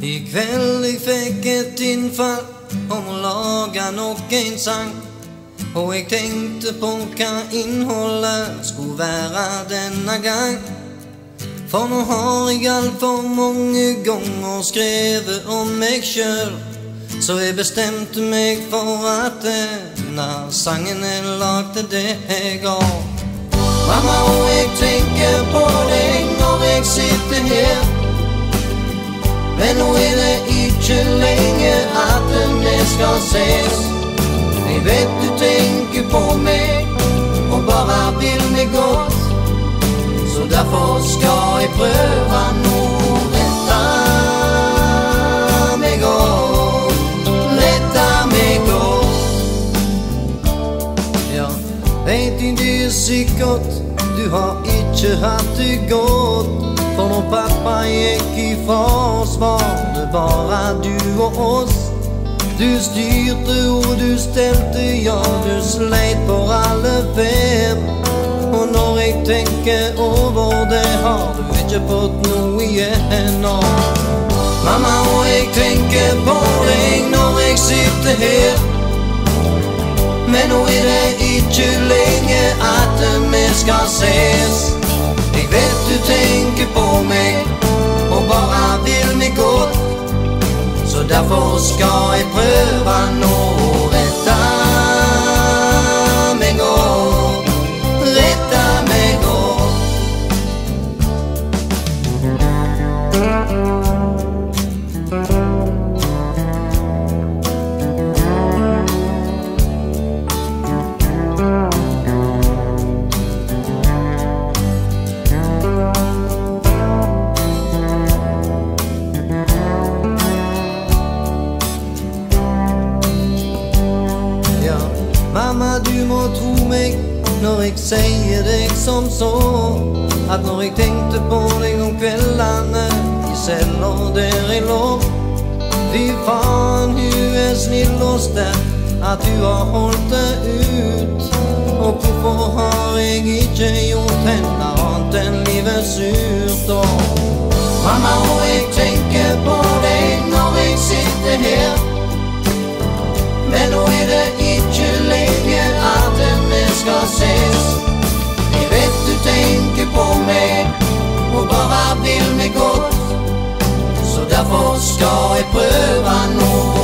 I kveld jeg fikk et innfall om å lage nok en sang, og jeg tenkte på hva innholdet skulle være denne gang. For nå har jeg alt for mange ganger skrevet om meg selv, så jeg bestemte meg for at denne sangen er lagd til deg også. Mamma, og jeg tenker på deg når jeg sitter her, men nå er det ikke lenge at vi skal ses. Jeg vet du tenker på meg og bare vil meg godt, så derfor skal jeg prøve nå å rette meg godt, rette meg godt. Ja, vet du sikkert, du har ikke hatt det godt, for når pappa gikk ifra oss var det bare du og oss. Du styrte og du stelte, ja du sleit for alle fem. Og når jeg tenker over det, har du ikke fått noe igjen nå. Mamma, og jeg tenker på deg når jeg sitter her, men nå er det ikke lenge at vi skal ses. Jeg vet du tenker på meg og bare vil meg godt, så derfor skal jeg prøve nå å rette meg godt, rette meg godt. Mamma, du må tro meg når jeg sier deg som så, at når jeg tenkte på deg om kveldene i celler der jeg lå, fy faen, hun er snill og sterk, at du har holdt det ut. Og hvorfor har jeg ikke gjort henne annet enn livet surt da? Mamma, og jeg tenker på deg når jeg sitter her, men nå er det ikke lenge at vi skal ses. Jeg vet du tenker på meg og bare vil meg godt, så derfor skal jeg prøve nå